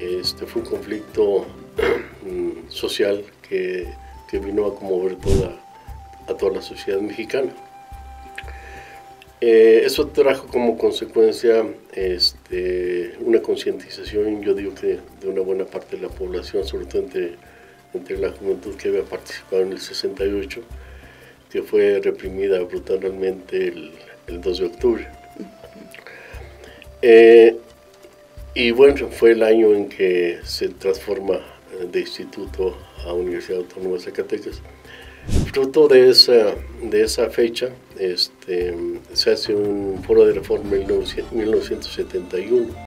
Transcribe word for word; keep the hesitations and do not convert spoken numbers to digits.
Este, fue un conflicto social que, que vino a conmover toda, a toda la sociedad mexicana. Eh, eso trajo como consecuencia este, una concientización, yo digo que de una buena parte de la población, sobre todo entre, entre la juventud que había participado en el sesenta y ocho, que fue reprimida brutalmente el, el dos de octubre. Eh, y bueno, fue el año en que se transforma de instituto a Universidad Autónoma de Zacatecas. Fruto de esa, de esa fecha, este, se hace un foro de reforma en mil novecientos setenta y uno.